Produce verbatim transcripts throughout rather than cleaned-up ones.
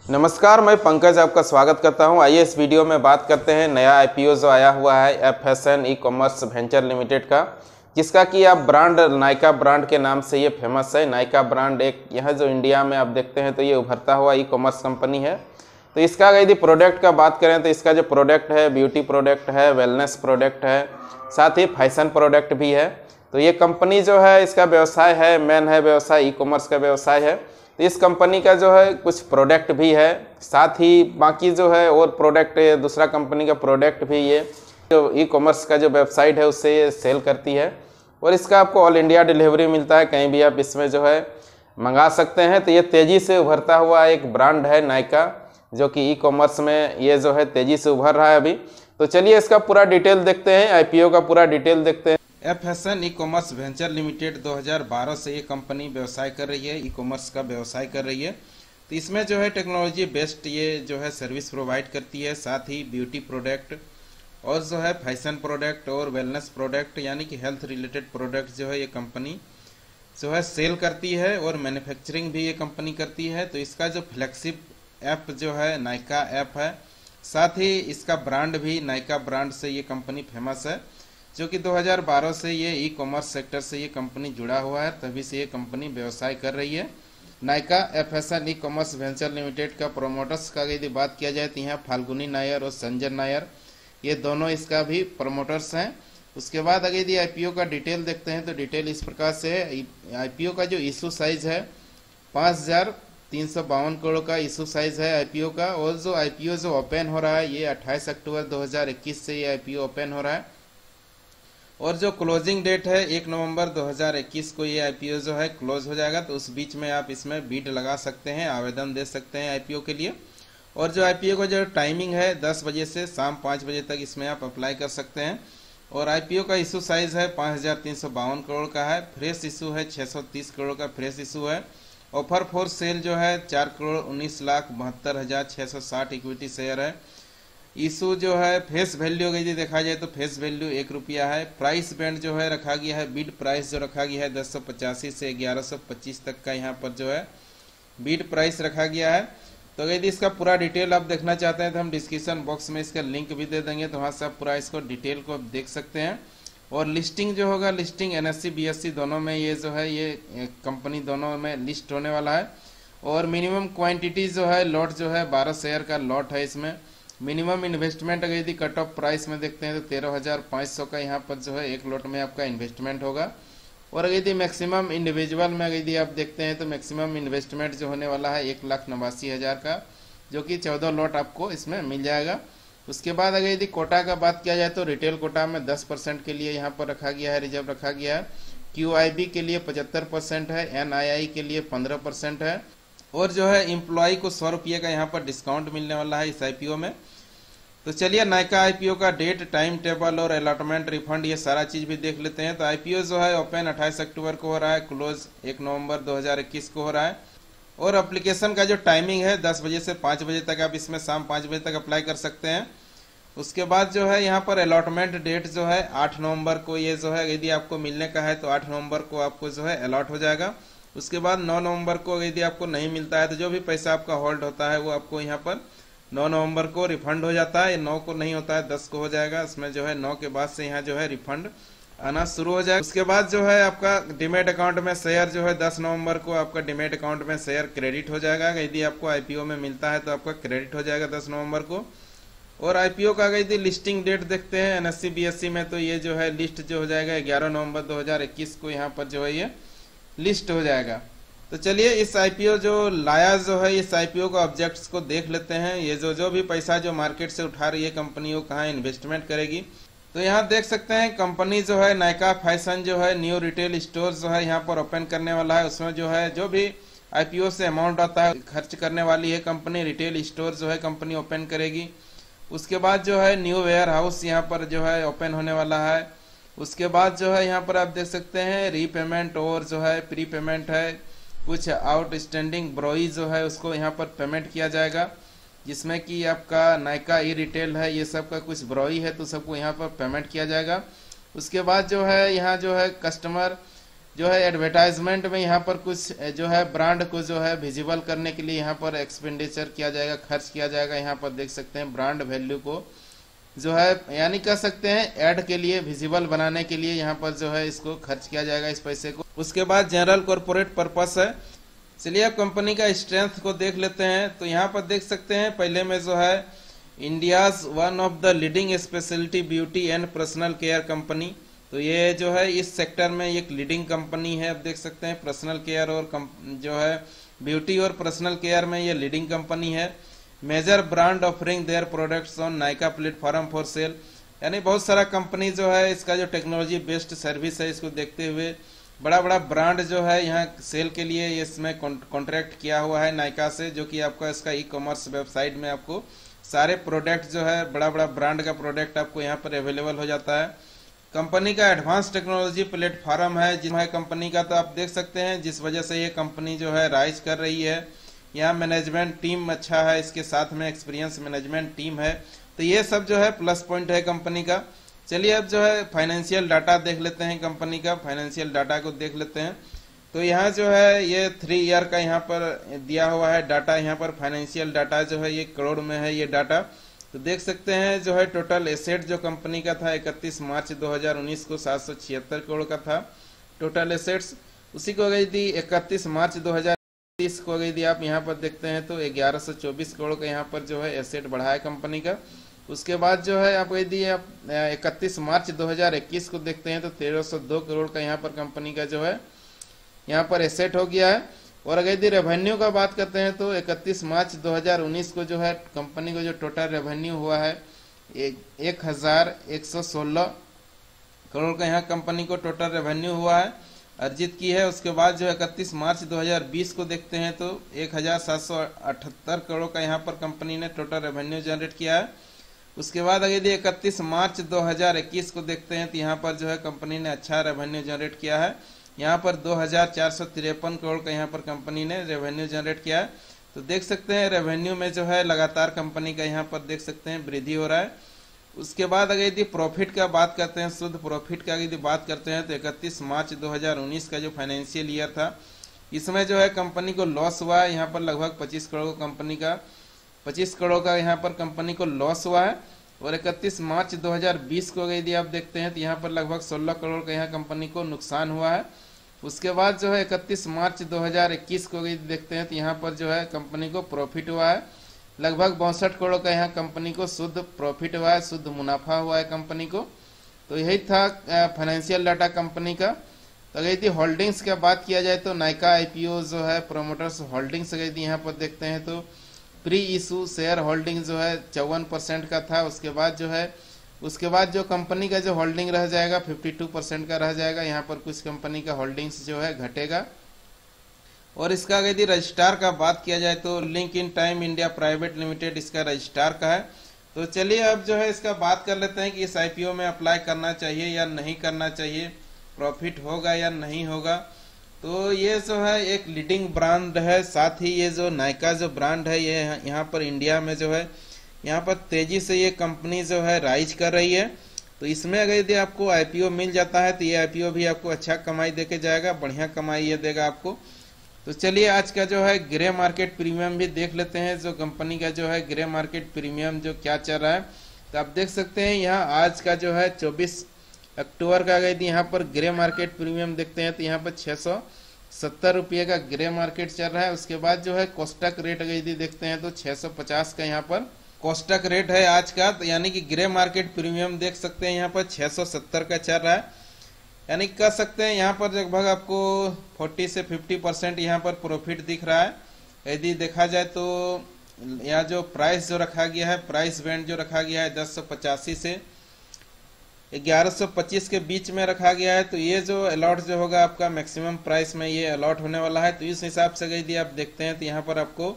नमस्कार, मैं पंकज आपका स्वागत करता हूं। आइए इस वीडियो में बात करते हैं नया आईपीओ जो आया हुआ है F S N E commerce venture limited का, जिसका कि आप ब्रांड नायका ब्रांड के नाम से ये फेमस है। नायका ब्रांड एक यह जो इंडिया में आप देखते हैं तो ये उभरता हुआ ई कॉमर्स कंपनी है। तो इसका यदि प्रोडक्ट का बात करें तो इसका जो प्रोडक्ट है ब्यूटी प्रोडक्ट है, वेलनेस प्रोडक्ट है, साथ ही फैशन प्रोडक्ट भी है। तो ये कंपनी जो है इसका व्यवसाय है मेन है व्यवसाय ई कॉमर्स का व्यवसाय है। तो इस कंपनी का जो है कुछ प्रोडक्ट भी है, साथ ही बाकी जो है और प्रोडक्ट दूसरा कंपनी का प्रोडक्ट भी ये जो ई कॉमर्स का जो वेबसाइट है उससे ये सेल करती है और इसका आपको ऑल इंडिया डिलीवरी मिलता है, कहीं भी आप इसमें जो है मंगा सकते हैं। तो ये तेज़ी से उभरता हुआ एक ब्रांड है नायका, जो कि ई कॉमर्स में ये जो है तेज़ी से उभर रहा है अभी। तो चलिए इसका पूरा डिटेल देखते हैं, आईपीओ का पूरा डिटेल देखते हैं। F S N E commerce venture limited दो हज़ार बारह से ये कंपनी व्यवसाय कर रही है, ई कॉमर्स का व्यवसाय कर रही है। तो इसमें जो है टेक्नोलॉजी बेस्ड ये जो है सर्विस प्रोवाइड करती है, साथ ही ब्यूटी प्रोडक्ट और जो है फैशन प्रोडक्ट और वेलनेस प्रोडक्ट यानी कि हेल्थ रिलेटेड प्रोडक्ट जो है ये कंपनी जो है सेल करती है और मैन्युफैक्चरिंग भी ये कंपनी करती है। तो इसका जो फ्लैगशिप ऐप जो है नायका ऐप है, साथ ही इसका ब्रांड भी नायका ब्रांड से ये कंपनी फेमस है, जो कि दो हज़ार बारह से ये ई कॉमर्स सेक्टर से ये कंपनी जुड़ा हुआ है, तभी से ये कंपनी व्यवसाय कर रही है। Nykaa F S N E commerce venture limited का प्रोमोटर्स का यदि बात किया जाए तो यहाँ फाल्गुनी नायर और संजय नायर ये दोनों इसका भी प्रोमोटर्स हैं। उसके बाद अगर यदि आईपीओ का डिटेल देखते हैं तो डिटेल इस प्रकार से है। आईपीओ का जो इशू साइज है पाँच हजार तीन सौ बावन करोड़ का इशू साइज है आईपीओ का, और जो आईपीओ जो ओपन हो रहा है ये अट्ठाईस अक्टूबर दो हज़ार इक्कीस से ये आईपीओ ओपन हो रहा है, और जो क्लोजिंग डेट है एक नवंबर दो हज़ार इक्कीस को ये आईपीओ जो है क्लोज हो जाएगा। तो उस बीच में आप इसमें बीड लगा सकते हैं, आवेदन दे सकते हैं आईपीओ के लिए। और जो आईपीओ का जो टाइमिंग है दस बजे से शाम पाँच बजे तक इसमें आप अप्लाई कर सकते हैं। और आईपीओ का इशू साइज है पाँच हजार तीन सौ बावन करोड़ का है, फ्रेश इशू है छः सौ तीस करोड़ का फ्रेश इशू है। ऑफर फॉर सेल जो है चार करोड़ उन्नीस लाख बहत्तर हजार छः सौ साठ इक्विटी शेयर है। इशू जो है फेस वैल्यू यदि देखा जाए तो फेस वैल्यू एक रुपया है। प्राइस बैंड जो है रखा गया है, बीड प्राइस जो रखा गया है दस सौ पचासी से ग्यारह सौ पच्चीस तक का यहाँ पर जो है बीड प्राइस रखा गया है। तो यदि इसका पूरा डिटेल आप देखना चाहते हैं तो हम डिस्क्रिप्शन बॉक्स में इसका लिंक भी दे देंगे, तो वहाँ से आप पूरा इसको डिटेल को देख सकते हैं। और लिस्टिंग जो होगा, listing N S C B S C दोनों में ये जो है ये कंपनी दोनों में लिस्ट होने वाला है। और मिनिमम क्वान्टिटी जो है लॉट जो है बारह शेयर का लॉट है इसमें। मिनिमम इन्वेस्टमेंट अगर यदि कट ऑफ प्राइस में देखते हैं तो तेरह हजार पाँच सौ का यहाँ पर जो है एक लॉट में आपका इन्वेस्टमेंट होगा। और अगर यदि मैक्सिमम इंडिविजुअल में अगर यदि आप देखते हैं तो मैक्सिमम इन्वेस्टमेंट जो होने वाला है एक लाख नवासी हज़ार का, जो कि चौदह लॉट आपको इसमें मिल जाएगा। उसके बाद अगर यदि कोटा का बात किया जाए तो रिटेल कोटा में दस परसेंट के लिए यहाँ पर रखा गया है, रिजर्व रखा गया है। क्यू आई बी के लिए पचहत्तर परसेंट है, एन आई आई के लिए पंद्रह परसेंट है, और जो है एम्प्लॉय को सौ रुपये का यहाँ पर डिस्काउंट मिलने वाला है इस आईपीओ में। तो चलिए नायका आईपीओ का डेट, टाइम टेबल और अलॉटमेंट, रिफंड ये सारा चीज भी देख लेते हैं। तो आईपीओ जो है ओपन अट्ठाईस अक्टूबर को हो रहा है, क्लोज एक नवंबर दो हज़ार इक्कीस को हो रहा है। और एप्लीकेशन का जो टाइमिंग है दस बजे से पाँच बजे तक आप इसमें शाम पाँच बजे तक अप्लाई कर सकते हैं। उसके बाद जो है यहाँ पर अलॉटमेंट डेट जो है आठ नवंबर को ये जो है यदि आपको मिलने का है तो आठ नवंबर को आपको जो है अलॉट हो जाएगा। उसके बाद नौ नवंबर को यदि आपको नहीं मिलता है तो जो भी पैसा आपका होल्ड होता है वो आपको यहाँ पर नौ नवंबर को रिफंड हो जाता है। नौ को नहीं होता है, दस को हो जाएगा। इसमें जो है नौ के बाद से यहाँ जो है रिफंड आना शुरू हो जाएगा। उसके बाद जो है आपका डीमेट अकाउंट में शेयर जो है दस नवंबर को आपका डीमेट अकाउंट में शेयर क्रेडिट हो जाएगा। यदि आपको आईपीओ में मिलता है तो आपका क्रेडिट हो जाएगा दस नवंबर को। और आईपीओ का अगर यदि लिस्टिंग डेट देखते हैं N S C B S C में तो ये जो है लिस्ट जो हो जाएगा ग्यारह नवंबर दो हज़ार इक्कीस को यहाँ पर जो है ये लिस्ट हो जाएगा। तो चलिए इस आईपीओ जो लाया जो है इस आईपीओ का ऑब्जेक्ट्स को देख लेते हैं। ये जो जो भी पैसा जो मार्केट से उठा रही है कंपनी वो कहाँ इन्वेस्टमेंट करेगी। तो यहाँ देख सकते हैं कंपनी जो है नायका फैशन जो है न्यू रिटेल स्टोर जो है यहाँ पर ओपन करने वाला है। उसमें जो है जो भी आईपीओ से अमाउंट आता है खर्च करने वाली है कंपनी। रिटेल स्टोर जो है कंपनी ओपन करेगी। उसके बाद जो है न्यू वेयर हाउस यहाँ पर जो है ओपन होने वाला है। उसके बाद जो है यहाँ पर आप देख सकते हैं रीपेमेंट और जो है प्री पेमेंट है, कुछ आउटस्टैंडिंग ब्रोई जो है उसको यहाँ पर पेमेंट किया जाएगा, जिसमें कि आपका नायका ई रिटेल है ये सब का कुछ ब्रोई है तो सबको यहाँ पर पेमेंट किया जाएगा। उसके बाद जो है यहाँ जो है कस्टमर जो है एडवर्टाइजमेंट में यहाँ पर कुछ जो है ब्रांड को जो है विजिबल करने के लिए यहाँ पर एक्सपेंडिचर किया जाएगा, खर्च किया जाएगा। यहाँ पर देख सकते हैं ब्रांड वैल्यू को जो है यानी कह सकते हैं ऐड के लिए विजिबल बनाने के लिए यहाँ पर जो है इसको खर्च किया जाएगा इस पैसे को। उसके बाद जनरल कॉर्पोरेट पर्पस है। चलिए अब कंपनी का स्ट्रेंथ को देख लेते हैं। तो यहाँ पर देख सकते हैं पहले में जो है India's one of the leading specialty beauty and personal care company. तो ये जो है इस सेक्टर में एक लीडिंग कंपनी है। अब देख सकते हैं पर्सनल केयर और जो है ब्यूटी और पर्सनल केयर में ये लीडिंग कंपनी है। Major brand offering their products on Nykaa platform for sale, यानी बहुत सारा कंपनी जो है इसका जो टेक्नोलॉजी बेस्ड सर्विस है इसको देखते हुए बड़ा बड़ा ब्रांड जो है यहाँ सेल के लिए इसमें कॉन्ट्रैक्ट किया हुआ है नायका से, जो कि आपका इसका ई कॉमर्स वेबसाइट में आपको सारे प्रोडक्ट जो है बड़ा बड़ा ब्रांड का प्रोडक्ट आपको यहाँ पर अवेलेबल हो जाता है। कंपनी का एडवांस टेक्नोलॉजी प्लेटफॉर्म है जिसमें है कंपनी का, तो आप देख सकते हैं जिस वजह से ये कंपनी जो है राइज कर रही है। यहाँ मैनेजमेंट टीम अच्छा है, इसके साथ में एक्सपीरियंस मैनेजमेंट टीम है। तो ये सब जो है प्लस पॉइंट है कंपनी का। चलिए अब जो है फाइनेंशियल डाटा देख लेते हैं, कंपनी का फाइनेंशियल डाटा को देख लेते हैं। तो यहाँ जो है ये थ्री ईयर का यहाँ पर दिया हुआ है डाटा। यहाँ पर फाइनेंशियल डाटा जो है ये करोड़ में है ये डाटा। तो देख सकते हैं जो है टोटल एसेट जो कंपनी का था इकतीस मार्च दो हज़ार उन्नीस को सात सौ छिहत्तर करोड़ का था टोटल एसेट्स। उसी को गई थी इकतीस मार्च दो हज़ार तीस को गई थी आप यहाँ पर देखते हैं तो ग्यारह सौ चौबीस करोड़ का यहाँ पर जो है एसेट बढ़ा है कंपनी का। उसके बाद जो है आप गई थी आप इकतीस मार्च दो हज़ार इक्कीस को देखते हैं तो तेरह सौ दो करोड़ का यहाँ पर कंपनी का जो है यहाँ पर एसेट हो गया है। और अगर यदि रेवेन्यू का बात करते हैं तो इकतीस मार्च दो हज़ार उन्नीस को जो है कंपनी को जो टोटल रेवेन्यू हुआ है एक एक हजार एक सौ सोलह करोड़ का यहाँ कंपनी को टोटल रेवेन्यू हुआ है अर्जित की है। उसके बाद जो इकतीस मार्च दो हज़ार बीस को देखते हैं तो एक हजार सात सौ अठहत्तर करोड़ का यहाँ पर कंपनी ने टोटल रेवेन्यू जनरेट किया है। उसके बाद अगर यदि इकतीस मार्च दो हज़ार इक्कीस को देखते हैं तो यहाँ पर जो है कंपनी ने अच्छा रेवेन्यू जनरेट किया है। यहाँ पर दो हजार चार सौ तिरपन करोड़ का यहाँ पर कंपनी ने रेवेन्यू जनरेट किया है। तो देख सकते हैं रेवेन्यू में जो है लगातार कंपनी का यहाँ पर देख सकते हैं वृद्धि हो रहा है। उसके बाद अगर यदि प्रॉफिट का बात करते हैं, शुद्ध प्रॉफिट का यदि बात करते हैं तो इकतीस मार्च दो हज़ार उन्नीस का जो फाइनेंशियल ईयर था इसमें जो है कंपनी को लॉस हुआ है। यहाँ पर लगभग पच्चीस करोड़ कंपनी का पच्चीस करोड़ का यहाँ पर कंपनी को लॉस हुआ है। और इकतीस मार्च दो हज़ार बीस को यदि आप देखते हैं तो यहाँ पर लगभग सोलह करोड़ का यहाँ कंपनी को नुकसान हुआ है। उसके बाद जो है इकतीस मार्च दो हज़ार इक्कीस को यदि देखते हैं तो यहाँ पर जो है कंपनी को प्रॉफिट हुआ है लगभग बासठ करोड़ का यहाँ कंपनी को शुद्ध प्रॉफिट हुआ है, शुद्ध मुनाफा हुआ है कंपनी को। तो यही था फाइनेंशियल डाटा कंपनी का। तो अगर यदि होल्डिंग्स का बात किया जाए तो नायका आईपीओ जो है प्रोमोटर्स होल्डिंग्स यदि यहाँ पर देखते हैं तो प्री इशू शेयर होल्डिंग जो है चौवन परसेंट का था। उसके बाद जो है उसके बाद जो कंपनी का जो होल्डिंग रह जाएगा बावन परसेंट का रह जाएगा। यहाँ पर कुछ कंपनी का होल्डिंग्स जो है घटेगा। और इसका यदि रजिस्ट्रार का बात किया जाए तो link in time India private limited इसका रजिस्ट्रार का है। तो चलिए अब जो है इसका बात कर लेते हैं कि इस आईपीओ में अप्लाई करना चाहिए या नहीं करना चाहिए, प्रॉफिट होगा या नहीं होगा। तो ये जो है एक लीडिंग ब्रांड है, साथ ही ये जो नायका जो ब्रांड है ये यहाँ पर इंडिया में जो है यहाँ पर तेजी से ये कंपनी जो है राइज कर रही है। तो इसमें अगर यदि आपको आईपीओ मिल जाता है तो ये आईपीओ भी आपको अच्छा कमाई देके जाएगा, बढ़िया कमाई ये देगा आपको। तो चलिए आज का जो है ग्रे मार्केट प्रीमियम भी देख लेते हैं, जो कंपनी का जो है ग्रे मार्केट प्रीमियम जो क्या चल रहा है। तो आप देख सकते हैं यहाँ आज का जो है चौबीस अक्टूबर का अगर यहाँ पर ग्रे मार्केट प्रीमियम देखते हैं तो यहाँ पर छः सौ सत्तर रुपये का ग्रे मार्केट चल रहा है। उसके बाद जो है कोस्टक रेट अगर यदि देखते हैं तो छः सौ पचास का यहाँ पर कोस्टक रेट है आज का। तो यानी कि ग्रे मार्केट प्रीमियम देख सकते हैं यहाँ पर छः सौ सत्तर का चल रहा है। यानी कह सकते हैं यहाँ पर लगभग आपको चालीस से पचास परसेंट यहाँ पर प्रॉफिट दिख रहा है। यदि देखा जाए तो यहाँ जो प्राइस जो रखा गया है, प्राइस बैंड जो रखा गया है दस सौ पचासी से ग्यारह सौ पच्चीस के बीच में रखा गया है। तो ये जो अलॉट जो होगा आपका मैक्सिमम प्राइस में ये अलॉट होने वाला है। तो इस हिसाब से यदि आप देखते हैं तो यहाँ पर आपको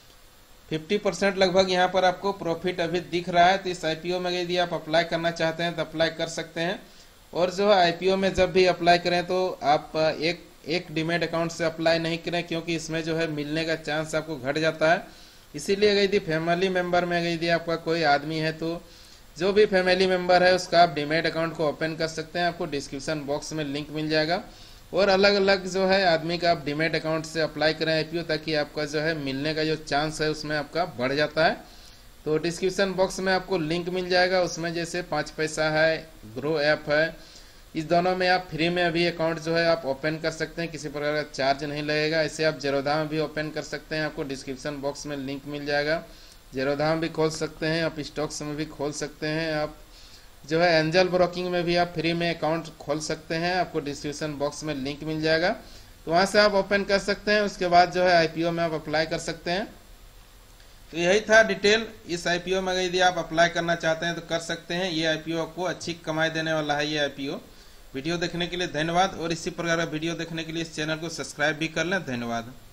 पचास परसेंट लगभग यहाँ पर आपको प्रॉफिट अभी दिख रहा है। तो इस आईपीओ में यदि आप अप्लाई करना चाहते हैं तो अप्लाई कर सकते हैं। और जो है आईपीओ में जब भी अप्लाई करें तो आप एक एक डीमैट अकाउंट से अप्लाई नहीं करें, क्योंकि इसमें जो है मिलने का चांस आपको घट जाता है। इसीलिए अगर यदि फैमिली मेंबर में अगर यदि आपका कोई आदमी है तो जो भी फैमिली मेंबर है उसका आप डीमैट अकाउंट को ओपन कर सकते हैं। आपको डिस्क्रिप्शन बॉक्स में लिंक मिल जाएगा, और अलग अलग जो है आदमी का आप डीमैट अकाउंट से अप्लाई करें आईपीओ, ताकि आपका जो है मिलने का जो चांस है उसमें आपका बढ़ जाता है। तो डिस्क्रिप्शन बॉक्स में आपको लिंक मिल जाएगा, उसमें जैसे पाँच पैसा है, ग्रो ऐप है, इस दोनों में आप फ्री में अभी अकाउंट जो है आप ओपन कर सकते हैं, किसी प्रकार का चार्ज नहीं लगेगा। ऐसे आप जेरोधा में भी ओपन कर सकते हैं, आपको डिस्क्रिप्शन बॉक्स में लिंक मिल जाएगा। जेरोधा में भी खोल सकते हैं, आप स्टॉक्स में भी खोल सकते हैं, आप जो है एंजल ब्रोकिंग में भी आप फ्री में अकाउंट खोल सकते हैं, आपको डिस्क्रिप्शन बॉक्स में लिंक मिल जाएगा, तो वहाँ से आप ओपन कर सकते हैं। उसके बाद जो है आईपीओ में आप अप्लाई कर सकते हैं। तो यही था डिटेल इस आईपीओ में। अगर यदि आप अप्लाई करना चाहते हैं तो कर सकते हैं। ये आईपीओ आपको अच्छी कमाई देने वाला है ये आईपीओ। वीडियो देखने के लिए धन्यवाद, और इसी प्रकार का वीडियो देखने के लिए इस चैनल को सब्सक्राइब भी कर लें। धन्यवाद।